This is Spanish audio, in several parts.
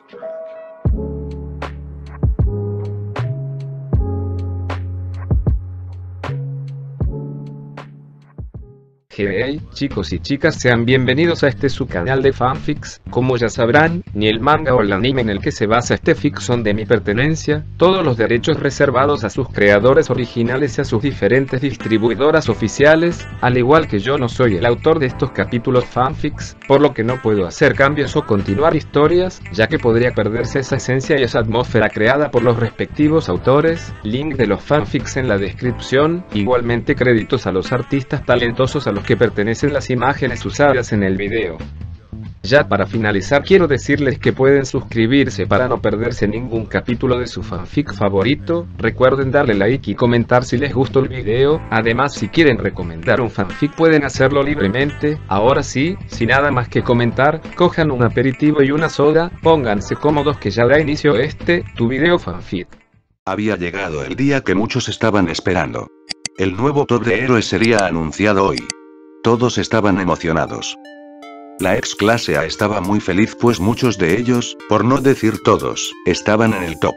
Hey chicos y chicas, sean bienvenidos a su canal de fanfics. Como ya sabrán, ni el manga o el anime en el que se basa este fic son de mi pertenencia, todos los derechos reservados a sus creadores originales y a sus diferentes distribuidoras oficiales, al igual que yo no soy el autor de estos capítulos fanfics, por lo que no puedo hacer cambios o continuar historias, ya que podría perderse esa esencia y esa atmósfera creada por los respectivos autores. Link de los fanfics en la descripción, igualmente créditos a los artistas talentosos a los que pertenecen las imágenes usadas en el video. Ya para finalizar quiero decirles que pueden suscribirse para no perderse ningún capítulo de su fanfic favorito, recuerden darle like y comentar si les gustó el video, además si quieren recomendar un fanfic pueden hacerlo libremente. Ahora sí, sin nada más que comentar, cojan un aperitivo y una soda, pónganse cómodos que ya da inicio tu video fanfic. Había llegado el día que muchos estaban esperando. El nuevo top de héroes sería anunciado hoy. Todos estaban emocionados. La ex clase A estaba muy feliz pues muchos de ellos, por no decir todos, estaban en el top.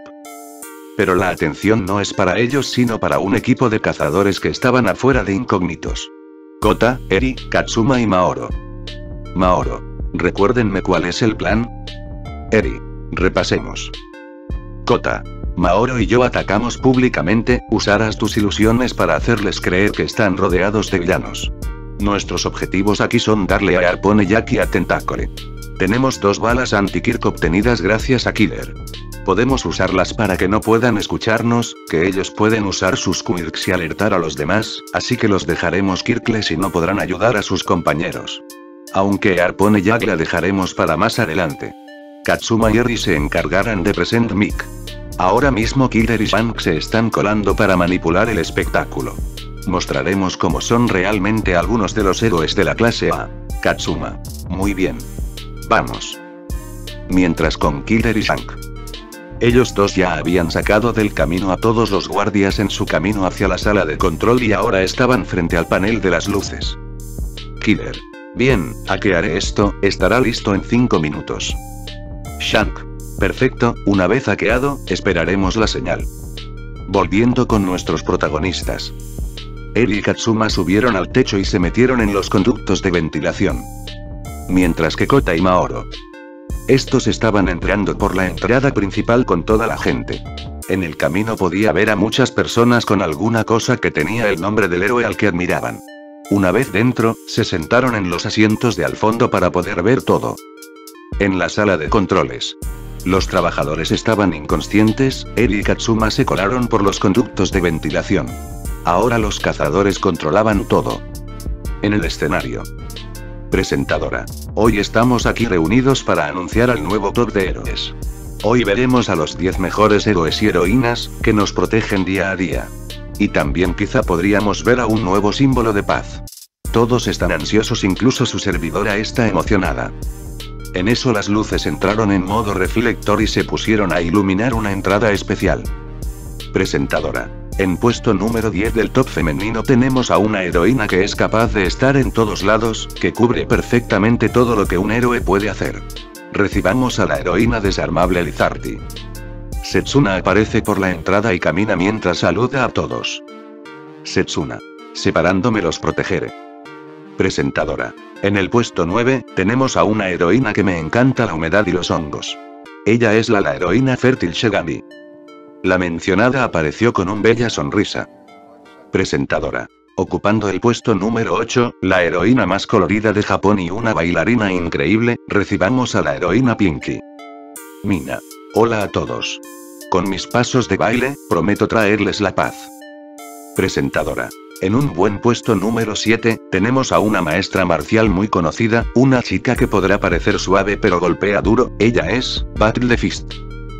Pero la atención no es para ellos sino para un equipo de cazadores que estaban afuera de incógnitos. Kota, Eri, Katsuma y Maoro. Maoro, recuérdenme cuál es el plan. Eri, repasemos. Kota, Maoro y yo atacamos públicamente, usarás tus ilusiones para hacerles creer que están rodeados de villanos. Nuestros objetivos aquí son darle a Harpone Jack y a Tentacle. Tenemos 2 balas anti-Kirk obtenidas gracias a Killer. Podemos usarlas para que no puedan escucharnos, que ellos pueden usar sus quirks y alertar a los demás, así que los dejaremos Kirkless y no podrán ayudar a sus compañeros. Aunque a Harpone Jack la dejaremos para más adelante. Katsuma y Eri se encargarán de Present Mic. Ahora mismo Killer y Shank se están colando para manipular el espectáculo. Mostraremos cómo son realmente algunos de los héroes de la clase A. Katsuma. Muy bien. Vamos. Mientras con Killer y Shank. Ellos dos ya habían sacado del camino a todos los guardias en su camino hacia la sala de control y ahora estaban frente al panel de las luces. Killer. Bien, hackearé esto, estará listo en 5 minutos. Shank. Perfecto, una vez hackeado, esperaremos la señal. Volviendo con nuestros protagonistas. Eri y Katsuma subieron al techo y se metieron en los conductos de ventilación. Mientras que Kota y Maoro. Estos estaban entrando por la entrada principal con toda la gente. En el camino podía ver a muchas personas con alguna cosa que tenía el nombre del héroe al que admiraban. Una vez dentro, se sentaron en los asientos de al fondo para poder ver todo. En la sala de controles. Los trabajadores estaban inconscientes, Eri y Katsuma se colaron por los conductos de ventilación. Ahora los cazadores controlaban todo. En el escenario. Presentadora. Hoy estamos aquí reunidos para anunciar al nuevo top de héroes. Hoy veremos a los 10 mejores héroes y heroínas, que nos protegen día a día. Y también quizá podríamos ver a un nuevo símbolo de paz. Todos están ansiosos, incluso su servidora está emocionada. En eso las luces entraron en modo reflector y se pusieron a iluminar una entrada especial. Presentadora. En puesto número 10 del top femenino tenemos a una heroína que es capaz de estar en todos lados, que cubre perfectamente todo lo que un héroe puede hacer. Recibamos a la heroína desarmable Lizardi. Setsuna aparece por la entrada y camina mientras saluda a todos. Setsuna. Separándome los protegeré. Presentadora. En el puesto 9, tenemos a una heroína que me encanta la humedad y los hongos. Ella es la heroína fértil Shigami. La mencionada apareció con una bella sonrisa. Presentadora. Ocupando el puesto número 8, la heroína más colorida de Japón y una bailarina increíble, recibamos a la heroína Pinky. Mina. Hola a todos. Con mis pasos de baile, prometo traerles la paz. Presentadora. En un buen puesto número 7, tenemos a una maestra marcial muy conocida, una chica que podrá parecer suave pero golpea duro, ella es, Battle the Fist.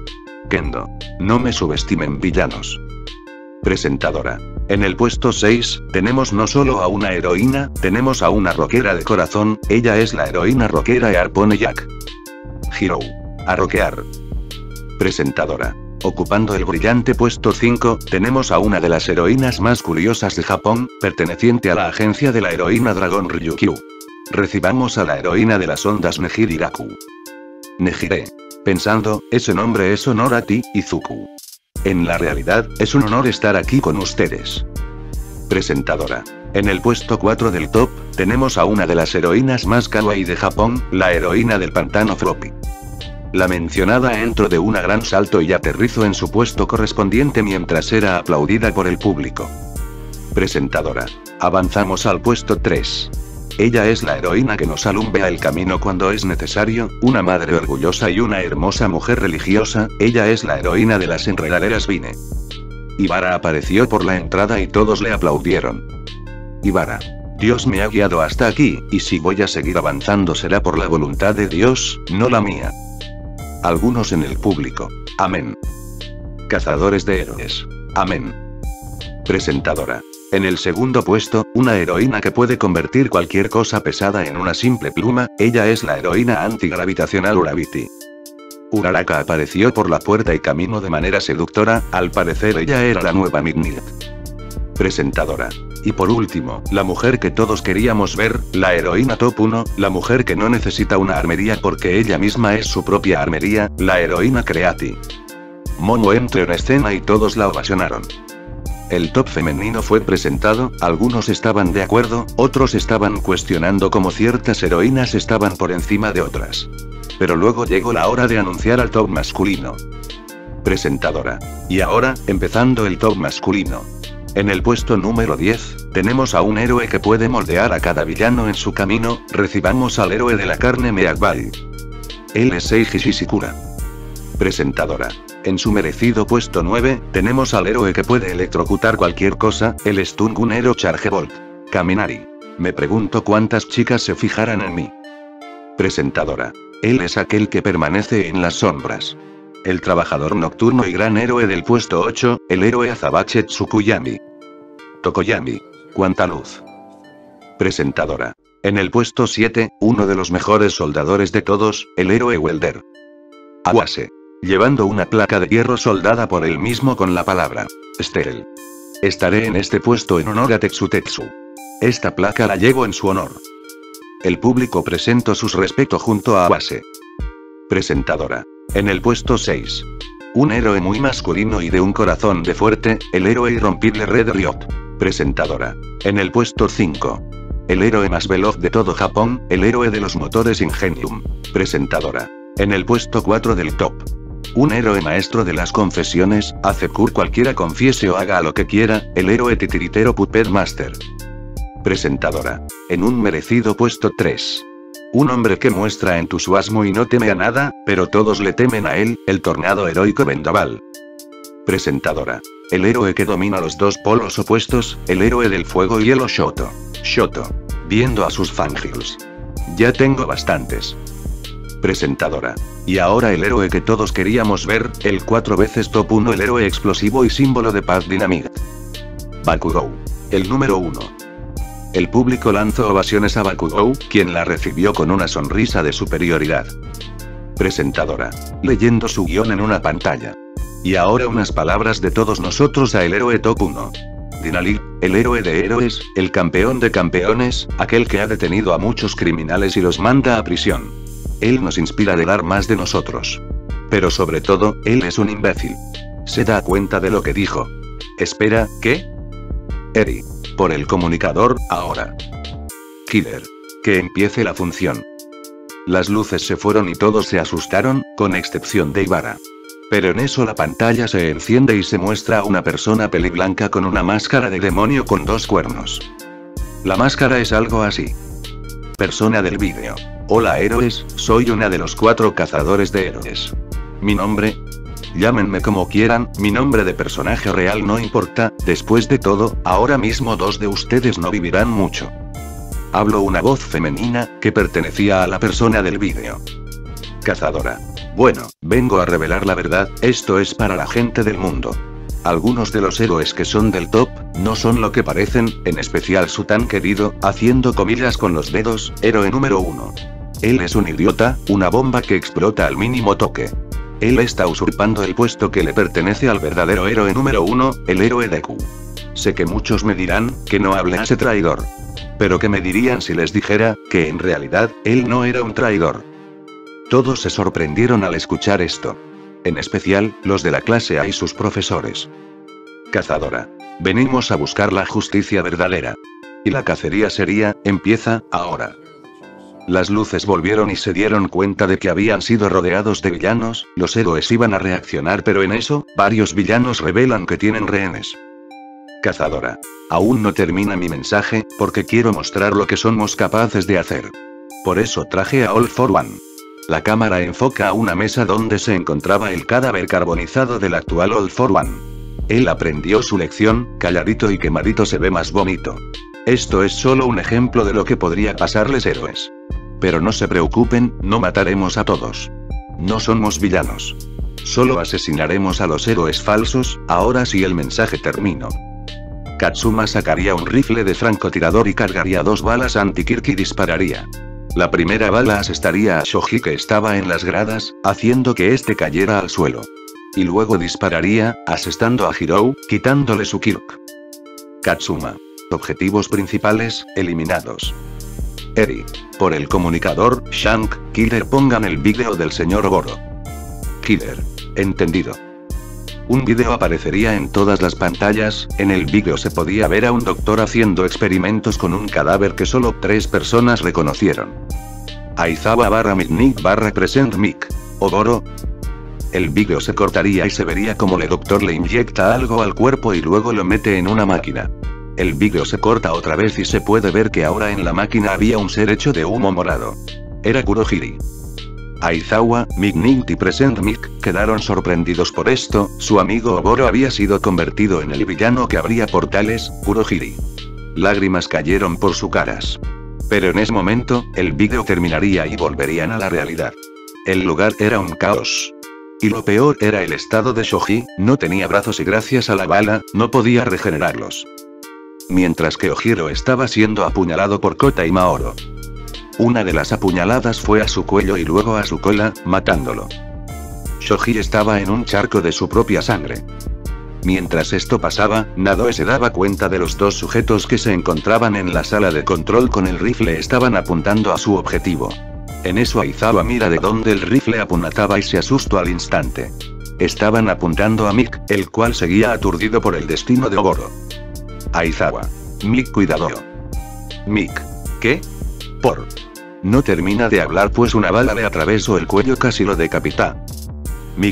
Kendo. No me subestimen villanos. Presentadora. En el puesto 6, tenemos no solo a una heroína, tenemos a una rockera de corazón, ella es la heroína rockera Harpone Jack. Hero. A rockear. Presentadora. Ocupando el brillante puesto 5, tenemos a una de las heroínas más curiosas de Japón, perteneciente a la agencia de la heroína Dragón Ryukyu. Recibamos a la heroína de las ondas Nejiri Raku. Nejire. Pensando, ese nombre es honor a ti, Izuku. En la realidad, es un honor estar aquí con ustedes. Presentadora. En el puesto 4 del top, tenemos a una de las heroínas más kawaii de Japón, la heroína del pantano Floppy. La mencionada entró de un gran salto y aterrizó en su puesto correspondiente mientras era aplaudida por el público. Presentadora. Avanzamos al puesto 3. Ella es la heroína que nos alumbra el camino cuando es necesario, una madre orgullosa y una hermosa mujer religiosa, ella es la heroína de las enredaderas Vine. Ibara apareció por la entrada y todos le aplaudieron. Ibara. Dios me ha guiado hasta aquí, y si voy a seguir avanzando será por la voluntad de Dios, no la mía. Algunos en el público. Amén. Cazadores de héroes. Amén. Presentadora. En el segundo puesto, una heroína que puede convertir cualquier cosa pesada en una simple pluma, ella es la heroína antigravitacional Urabiti. Uraraka apareció por la puerta y caminó de manera seductora, al parecer ella era la nueva Midnight. Presentadora. Y por último, la mujer que todos queríamos ver, la heroína top 1, la mujer que no necesita una armería porque ella misma es su propia armería, la heroína Creati. Momo entró en escena y todos la ovacionaron. El top femenino fue presentado, algunos estaban de acuerdo, otros estaban cuestionando cómo ciertas heroínas estaban por encima de otras. Pero luego llegó la hora de anunciar al top masculino. Presentadora. Y ahora, empezando el top masculino. En el puesto número 10, tenemos a un héroe que puede moldear a cada villano en su camino, recibamos al héroe de la carne Meagbal. Él es Seiji Shishikura. Presentadora. En su merecido puesto 9, tenemos al héroe que puede electrocutar cualquier cosa, el Stungunero Chargebolt. Kaminari. Me pregunto cuántas chicas se fijarán en mí. Presentadora. Él es aquel que permanece en las sombras. El trabajador nocturno y gran héroe del puesto 8, el héroe Azabache Tsukuyami. Tokoyami. Cuánta luz. Presentadora. En el puesto 7, uno de los mejores soldadores de todos, el héroe Welder. Awase. Llevando una placa de hierro soldada por él mismo con la palabra Steel. Estaré en este puesto en honor a Tetsu. Esta placa la llevo en su honor. El público presentó sus respetos junto a Awase. Presentadora. En el puesto 6. Un héroe muy masculino y de un corazón de fuerte, el héroe irrompible Red Ryot. Presentadora. En el puesto 5. El héroe más veloz de todo Japón, el héroe de los motores Ingenium. Presentadora. En el puesto 4 del top. Un héroe maestro de las confesiones, hace que cualquiera confiese o haga lo que quiera, el héroe titiritero Puppet Master. Presentadora. En un merecido puesto 3. Un hombre que muestra entusiasmo y no teme a nada, pero todos le temen a él, el tornado heroico Vendaval. Presentadora. El héroe que domina los dos polos opuestos, el héroe del fuego y hielo Shoto. Shoto. Viendo a sus fangirls. Ya tengo bastantes. Presentadora. Y ahora el héroe que todos queríamos ver, el 4 veces top 1 el héroe explosivo y símbolo de paz Dynamite. Bakugou. El número 1. El público lanzó ovaciones a Bakugou, quien la recibió con una sonrisa de superioridad. Presentadora. Leyendo su guión en una pantalla. Y ahora unas palabras de todos nosotros a el héroe top 1. Dinali, el héroe de héroes, el campeón de campeones, aquel que ha detenido a muchos criminales y los manda a prisión. Él nos inspira de dar más de nosotros. Pero sobre todo, él es un imbécil. ¿Se da cuenta de lo que dijo? Espera, ¿qué? Eri. Por el comunicador, ahora. Killer. Que empiece la función. Las luces se fueron y todos se asustaron, con excepción de Ibara. Pero en eso la pantalla se enciende y se muestra a una persona peliblanca con una máscara de demonio con 2 cuernos. La máscara es algo así. Persona del vídeo. Hola héroes, soy una de los 4 cazadores de héroes. Mi nombre... Llámenme como quieran, mi nombre de personaje real no importa, después de todo, ahora mismo 2 de ustedes no vivirán mucho. Hablo una voz femenina, que pertenecía a la persona del vídeo. Cazadora. Bueno, vengo a revelar la verdad, esto es para la gente del mundo. Algunos de los héroes que son del top, no son lo que parecen, en especial su tan querido, haciendo comillas con los dedos, héroe número 1. Él es un idiota, una bomba que explota al mínimo toque. Él está usurpando el puesto que le pertenece al verdadero héroe número 1, el héroe Deku. Sé que muchos me dirán, que no hable a ese traidor. Pero ¿qué me dirían si les dijera, que en realidad, él no era un traidor? Todos se sorprendieron al escuchar esto. En especial, los de la clase A y sus profesores. Cazadora. Venimos a buscar la justicia verdadera. Y la cacería sería, empieza, ahora. Las luces volvieron y se dieron cuenta de que habían sido rodeados de villanos, los héroes iban a reaccionar pero en eso, varios villanos revelan que tienen rehenes. Cazadora. Aún no termina mi mensaje, porque quiero mostrar lo que somos capaces de hacer. Por eso traje a All for One. La cámara enfoca a una mesa donde se encontraba el cadáver carbonizado del actual All for One. Él aprendió su lección, calladito y quemadito se ve más bonito. Esto es solo un ejemplo de lo que podría pasarles héroes. Pero no se preocupen, no mataremos a todos. No somos villanos. Solo asesinaremos a los héroes falsos, ahora sí el mensaje terminó. Katsuma sacaría un rifle de francotirador y cargaría 2 balas anti-Kirk y dispararía. La primera bala asestaría a Shoji que estaba en las gradas, haciendo que este cayera al suelo. Y luego dispararía, asestando a Hirou, quitándole su Kirk. Katsuma. Objetivos principales, eliminados. Eri. Por el comunicador, Shank, Killer pongan el vídeo del señor Oboro. Killer. Entendido. Un vídeo aparecería en todas las pantallas, en el vídeo se podía ver a un doctor haciendo experimentos con un cadáver que solo 3 personas reconocieron. Aizawa /Mick /present Mick. Oboro. El vídeo se cortaría y se vería como el doctor le inyecta algo al cuerpo y luego lo mete en una máquina. El vídeo se corta otra vez y se puede ver que ahora en la máquina había un ser hecho de humo morado. Era Kurohiri. Aizawa, Mick y Present Mick quedaron sorprendidos por esto, su amigo Oboro había sido convertido en el villano que abría portales, Kurohiri. Lágrimas cayeron por sus caras. Pero en ese momento, el vídeo terminaría y volverían a la realidad. El lugar era un caos. Y lo peor era el estado de Shoji, no tenía brazos y gracias a la bala, no podía regenerarlos. Mientras que Ojiro estaba siendo apuñalado por Kota y Maoro. Una de las apuñaladas fue a su cuello y luego a su cola, matándolo. Shoji estaba en un charco de su propia sangre. Mientras esto pasaba, Nadoe se daba cuenta de los 2 sujetos que se encontraban en la sala de control con el rifle estaban apuntando a su objetivo. En eso Aizawa mira de dónde el rifle apuntaba y se asustó al instante. Estaban apuntando a Mick, el cual seguía aturdido por el destino de Oboro. Aizawa. Mick cuidado. Mick. ¿Qué? Por. No termina de hablar pues una bala le atravesó el cuello casi lo decapita. Mick.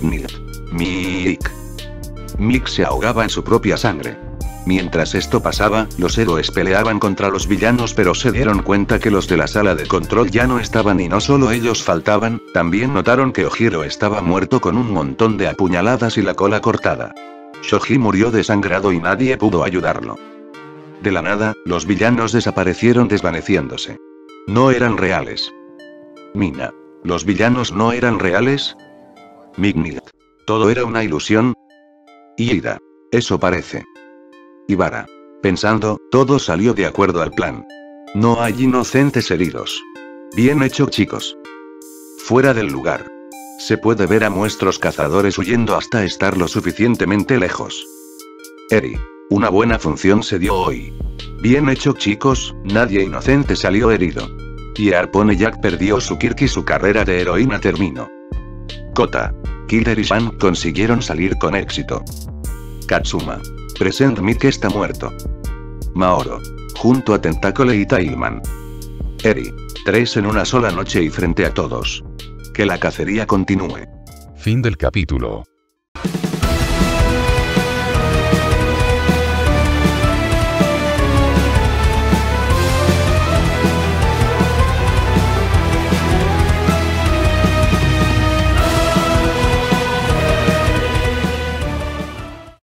Mick se ahogaba en su propia sangre. Mientras esto pasaba, los héroes peleaban contra los villanos pero se dieron cuenta que los de la sala de control ya no estaban y no solo ellos faltaban, también notaron que Ojiro estaba muerto con un montón de apuñaladas y la cola cortada. Shoji murió desangrado y nadie pudo ayudarlo. De la nada, los villanos desaparecieron desvaneciéndose. No eran reales. Mina. ¿Los villanos no eran reales? Mick. ¿Todo era una ilusión? Ida. Eso parece. Ibara. Pensando, todo salió de acuerdo al plan. No hay inocentes heridos. Bien hecho chicos. Fuera del lugar. Se puede ver a nuestros cazadores huyendo hasta estar lo suficientemente lejos. Eri. Una buena función se dio hoy. Bien hecho chicos, nadie inocente salió herido. Y Arpone Jack perdió su Kirk y su carrera de heroína terminó. Kota. Killer y Shan consiguieron salir con éxito. Katsuma. Present Mick está muerto. Maoro. Junto a Tentacle y Tailman. Eri. 3 en una sola noche y frente a todos. Que la cacería continúe. Fin del capítulo.